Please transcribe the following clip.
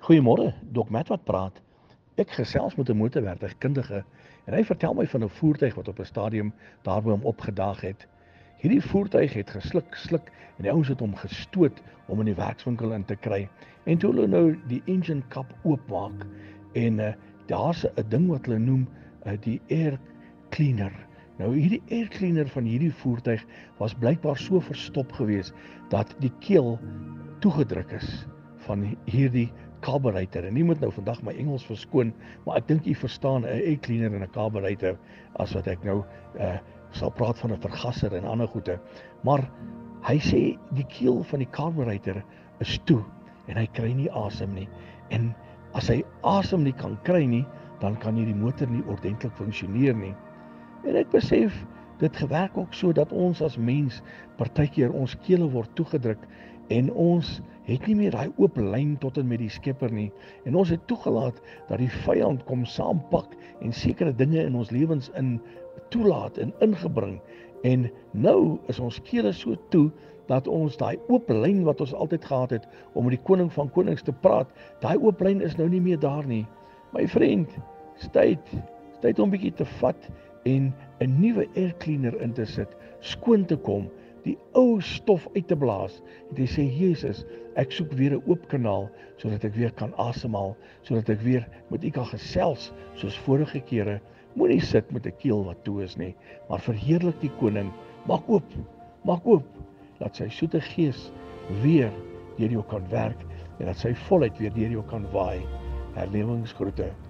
Goeiemôre, Dok Matt wat praat. Ek gesels met 'n motorwerktuigkundige en hy vertel my van 'n voertuig wat op 'n stadium daarby hom opgedaag het. Hierdie voertuig het sluk en die ouens het hom gestoot om in die werkswinkel in te kry. En toe hulle nou die engine kap oopmaak en daar's 'n ding wat hulle noem die air cleaner. Nou hierdie air cleaner van hierdie voertuig was blykbaar so verstop gewees dat die keel toegedruk is van hierdie carburetor. En nie moet nou vandag my Engels verskoon, maar ek dink u verstaan 'n air cleaner en 'n carburetor as wat ek nou sal praat van 'n vergasser en ander goede. Maar hy sê die keel van die carburetor is toe en hy kry nie asem nie. En as hy asem nie kan kry nie, dan kan hierdie motor nie ordentlik funksioneer nie. En ek besef dit gewerk ook so dat ons as mens partykeer ons kele word toegedruk en ons het nie meer daai oop lyn tot en met die Skepper nie. En ons het toegelaat dat die vyand kom saampak en sekere dinge in ons lewens in toelaat en ingebring. En nou is ons kele so toe dat ons daai oop lyn wat ons altyd gehad het om met die koning van konings te praat, daai oop lyn is nou nie meer daar nie. My vriend, is tyd om 'n bietjie te vat en 'n nuwe air cleaner in te sit, skoon te kom, die ou stof uit te blaas. En jy sê, Jesus, ek soek weer 'n oop kanaal sodat ek weer kan asemhaal, sodat ek weer met U kan gesels soos vorige kere. Moenie sit met 'n keel wat toe is nie, maar verheerlik die koning. Maak oop, dat sy soete gees weer deur jou kan werk en dat sy volheid weer deur jou kan waai. Herlewingsgroete.